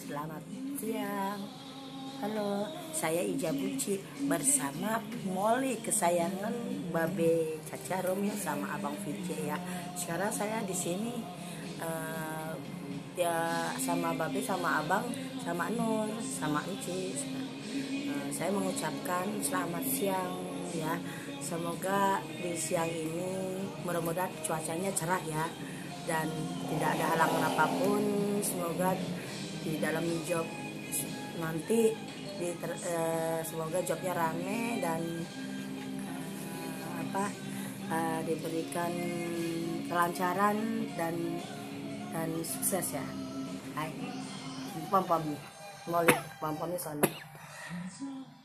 Selamat siang. Halo, saya Ija Buci bersama Molly kesayangan Babe Caca Romeo sama Abang VJ ya. Sekarang saya di sini ya sama Babe sama Abang sama Nur sama Encis. Saya mengucapkan selamat siang ya. Semoga di siang ini mudah-mudahan cuacanya cerah ya dan tidak ada halangan apapun. Semoga di dalam job nanti semoga jobnya rame dan diberikan kelancaran dan sukses ya. Hai, pom-pom nih, mau lihat pom-pomnya soalnya.